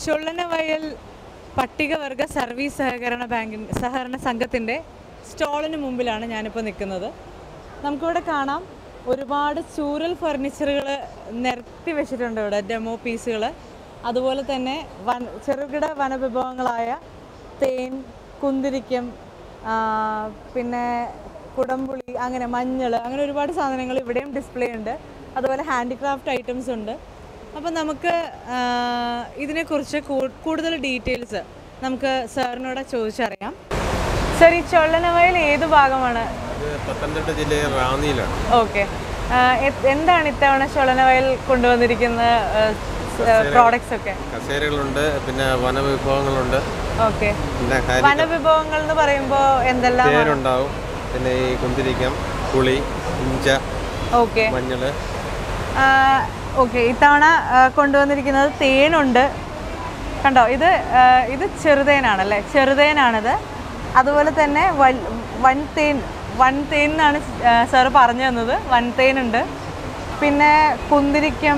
ചുള്ളനവയൽ പട്ടികവർഗ സർവീസ് സഹകരണ സംഘത്തിൻ്റെ സ്റ്റോളിന് മുമ്പിലാണ് ഞാനിപ്പോൾ നിൽക്കുന്നത്. നമുക്കിവിടെ കാണാം ഒരുപാട് ചൂരൽ ഫർണിച്ചറുകൾ നിരത്തി വെച്ചിട്ടുണ്ട് ഇവിടെ, ഡെമോ പീസുകൾ. അതുപോലെ തന്നെ ചെറുകിട വനവിഭവങ്ങളായ തേൻ, കുന്തിരിക്കം, പിന്നെ കുടംപുളി, അങ്ങനെ മഞ്ഞൾ, അങ്ങനെ ഒരുപാട് സാധനങ്ങൾ ഇവിടെയും ഡിസ്പ്ലേ ഉണ്ട്. അതുപോലെ ഹാൻഡിക്രാഫ്റ്റ് ഐറ്റംസ് ഉണ്ട്. അപ്പം നമുക്ക് ഇതിനെക്കുറിച്ച് കൂടുതൽ ഡീറ്റെയിൽസ് നമുക്ക് സാറിനോട് ചോദിച്ചറിയാം. സർ, ഈ ചുള്ളനവയൽ ഏത് ഭാഗമാണ്? പത്തനംതിട്ട ജില്ലയിൽ റാന്നിയിലാണ്. ഓക്കെ. എന്താണ് ഇത്തവണ ചുള്ളനവയൽ കൊണ്ടുവന്നിരിക്കുന്ന പ്രോഡക്ട്സ് ഒക്കെ? കസേരകളുണ്ട്, പിന്നെ വനവിഭവങ്ങളുണ്ട്. ഓക്കെ. വനവിഭവങ്ങൾ എന്ന് പറയുമ്പോൾ എന്തെല്ലാം? തേനുണ്ടാവും, പിന്നെ ഈ കുന്തിരിക്കം, പുളി, ഇഞ്ച, ഓക്കെ, മഞ്ഞള്. ഓക്കെ. ഇത്തവണ കൊണ്ടുവന്നിരിക്കുന്നത് തേനുണ്ട്. കണ്ടോ, ഇത് ചെറുതേനാണല്ലേ? ചെറുതേനാണിത്. അതുപോലെ തന്നെ വൻതേൻ എന്നാണ് സാറ് പറഞ്ഞു തന്നത്. വൻതേനുണ്ട്, പിന്നെ കുന്തിരിക്കം,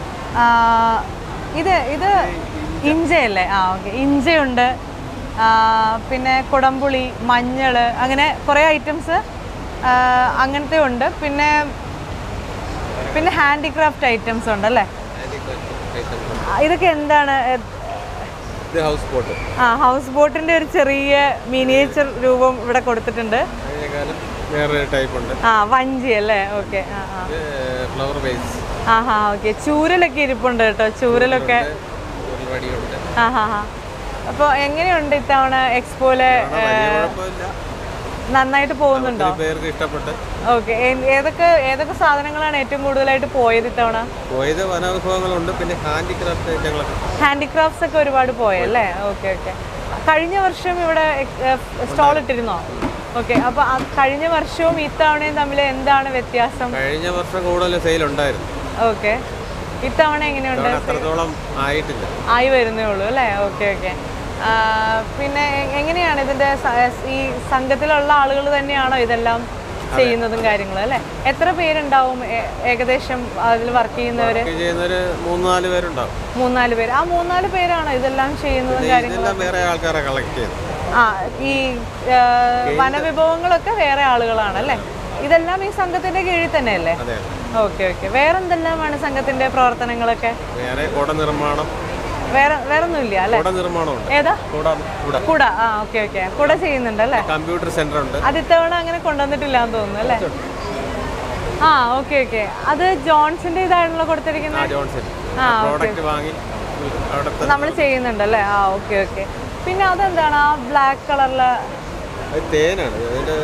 ഇത് ഇഞ്ചയല്ലേ? ഓക്കെ, ഇഞ്ചയുണ്ട്, പിന്നെ കുടംപുളി, മഞ്ഞൾ, അങ്ങനെ കുറേ ഐറ്റംസ് അങ്ങനത്തെ ഉണ്ട്. പിന്നെ ഹാൻഡിക്രാഫ്റ്റ് ഐറ്റംസ് ഉണ്ടല്ലേ? ഇതൊക്കെ എന്താണ്? ഹൗസ് ബോട്ടിന്റെ ഒരു ചെറിയ മിനിയേച്ചർ രൂപം ഇവിടെ കൊടുത്തിട്ടുണ്ട്. വഞ്ചി അല്ലേ? ഓക്കെ. ഓക്കെ. ചൂരലൊക്കെ ഇരിപ്പുണ്ട് കേട്ടോ, ചൂരലൊക്കെ. അപ്പോൾ എങ്ങനെയുണ്ട് ഇത്തവണ എക്സ്പോയില്? നന്നായിട്ട് പോകുന്നുണ്ടോ? ഓക്കെ. ഏതൊക്കെ സാധനങ്ങളാണ് ഏറ്റവും കൂടുതലായിട്ട് പോയത് ഇത്തവണ? വനവിഭവങ്ങളുണ്ട്, പിന്നെ ഹാൻഡിക്രാഫ്റ്റ്സ് ഒക്കെ ഒരുപാട് പോയല്ലേ? ഓക്കെ. കഴിഞ്ഞ വർഷം ഇവിടെ സ്റ്റോൾ ഇട്ടിരുന്നോ? ഓക്കെ. അപ്പൊ കഴിഞ്ഞ വർഷവും ഇത്തവണയും തമ്മിൽ എന്താണ് വ്യത്യാസം? കഴിഞ്ഞ വർഷം കൂടുതൽ സെയിൽ ഉണ്ടായിരുന്നു. ഓക്കെ. ഇത്തവണ എങ്ങനെയുണ്ട്? അത്രത്തോളം ആയിട്ടില്ല, ആയി വരുന്നേ ഉള്ളൂ അല്ലേ? ഓക്കെ. പിന്നെ എങ്ങനെയാണ് ഇതിന്റെ ഈ സംഘത്തിലുള്ള ആളുകൾ തന്നെയാണോ ഇതെല്ലാം ചെയ്യുന്നതും കാര്യങ്ങളും അല്ലേ? എത്ര പേരുണ്ടാവും ഏകദേശം അതിൽ വർക്ക് ചെയ്യുന്നവര്? 3-4 പേരുണ്ടാവും. 3-4 പേര്. ആ 3-4 പേരാണോ ഇതെല്ലാം ചെയ്യുന്നതും കാര്യങ്ങളും? വേറെ ആൾക്കാരെ കളക്ട് ചെയ്തു. ഈ വനവിഭവങ്ങളൊക്കെ വേറെ ആളുകളാണല്ലേ? ഇതെല്ലാം ഈ സംഘത്തിന്റെ കീഴിൽ തന്നെയല്ലേ? ഓക്കെ. വേറെന്തെല്ലാമാണ് സംഘത്തിന്റെ പ്രവർത്തനങ്ങളൊക്കെ? കുട നിർമ്മാണം, വേറൊന്നും ഇല്ല അല്ലേ? ഏതാ? കുട. ഓക്കെ. കുട ചെയ്യുന്നുണ്ട് അല്ലേ? കമ്പ്യൂട്ടർ സെന്റർ ഉണ്ട്. അത് ഇത്തവണ അങ്ങനെ കൊണ്ടുവന്നിട്ടില്ല എന്ന് തോന്നുന്നു അല്ലേ? ഓക്കെ. അത് ജോൺസിന്റെ ഇതാണല്ലോ കൊടുത്തിരിക്കുന്നത്. നമ്മൾ ചെയ്യുന്നുണ്ടല്ലേ? ഓക്കെ. പിന്നെ അതെന്താണ് ആ ബ്ലാക്ക് കളറില്? തേനാണ്,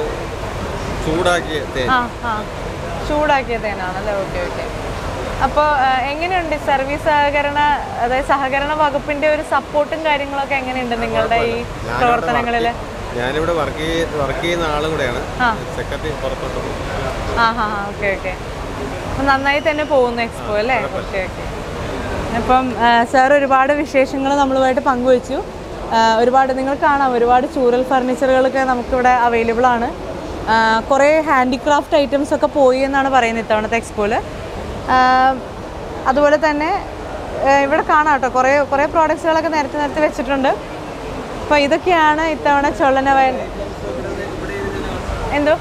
ചൂടാക്കിയ തേനാണല്ലേ? ഓക്കെ. അപ്പോൾ എങ്ങനെയുണ്ട് സർവീസ് സഹകരണ വകുപ്പിന്റെ ഒരു സപ്പോർട്ടും കാര്യങ്ങളൊക്കെ എങ്ങനെയുണ്ട് നിങ്ങളുടെ ഈ പ്രവർത്തനങ്ങളിൽ? ഞാനിവിടെ വർക്ക് ചെയ്യുന്ന ആളും കൂടെയാണ്. സെക്രട്ടറി പുറത്തോട്ട്. ഓക്കെ. നന്നായി തന്നെ പോകുന്നു എക്സ്പോ അല്ലേ? ഓക്കെ. അപ്പം സാർ ഒരുപാട് വിശേഷങ്ങൾ നമ്മളുമായിട്ട് പങ്കുവച്ചു. നിങ്ങൾ കാണാം, ഒരുപാട് ചൂരൽ ഫർണിച്ചറുകളൊക്കെ നമുക്കിവിടെ അവൈലബിൾ ആണ്. കുറേ ഹാൻഡിക്രാഫ്റ്റ് ഐറ്റംസ് ഒക്കെ പോയി എന്നാണ് പറയുന്നത് ഇത്തവണത്തെ എക്സ്പോയിൽ. അതുപോലെ തന്നെ ഇവിടെ കാണാം കേട്ടോ, കുറേ പ്രോഡക്ട്സുകളൊക്കെ നിരത്തി വെച്ചിട്ടുണ്ട്. അപ്പോൾ ഇതൊക്കെയാണ് ഇത്തവണ ചുള്ളനവയൽ. എന്തോ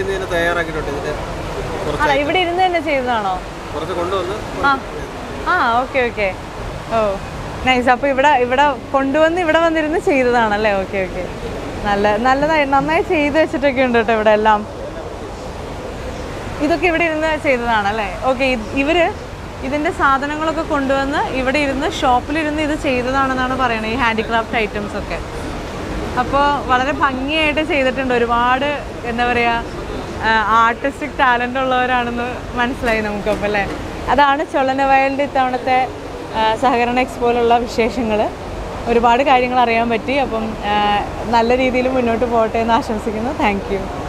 ഇവിടെ ഇരുന്ന് തന്നെ ചെയ്തതാണോ? ഓക്കെ. നൈസ്. അപ്പോൾ ഇവിടെ കൊണ്ടുവന്ന് ഇവിടെ വന്നിരുന്ന് ചെയ്തതാണല്ലേ? ഓക്കെ. നന്നായി ചെയ്ത് വെച്ചിട്ടൊക്കെ ഉണ്ട് കേട്ടോ ഇവിടെ എല്ലാം. ഇതൊക്കെ ഇവിടെ ഇരുന്ന് ചെയ്തതാണല്ലേ? ഓക്കെ. ഇതിൻ്റെ സാധനങ്ങളൊക്കെ കൊണ്ടുവന്ന് ഇവിടെ ഇരുന്ന് ഷോപ്പിലിരുന്ന് ഇത് ചെയ്തതാണെന്നാണ് പറയുന്നത്, ഈ ഹാൻഡിക്രാഫ്റ്റ് ഐറ്റംസ് ഒക്കെ. അപ്പോൾ വളരെ ഭംഗിയായിട്ട് ചെയ്തിട്ടുണ്ട്. ഒരുപാട് എന്താ പറയുക, ആർട്ടിസ്റ്റിക് ടാലൻ്റ് ഉള്ളവരാണെന്ന് മനസ്സിലായി നമുക്കപ്പോൾ അല്ലേ? അതാണ് ചുള്ളനവയലിൻ്റെ ഇത്തവണത്തെ സഹകരണ എക്സ്പോയിലുള്ള വിശേഷങ്ങൾ. ഒരുപാട് കാര്യങ്ങൾ അറിയാൻ പറ്റി. അപ്പം നല്ല രീതിയിൽ മുന്നോട്ട് പോകട്ടെ എന്ന് ആശംസിക്കുന്നു. Thank U.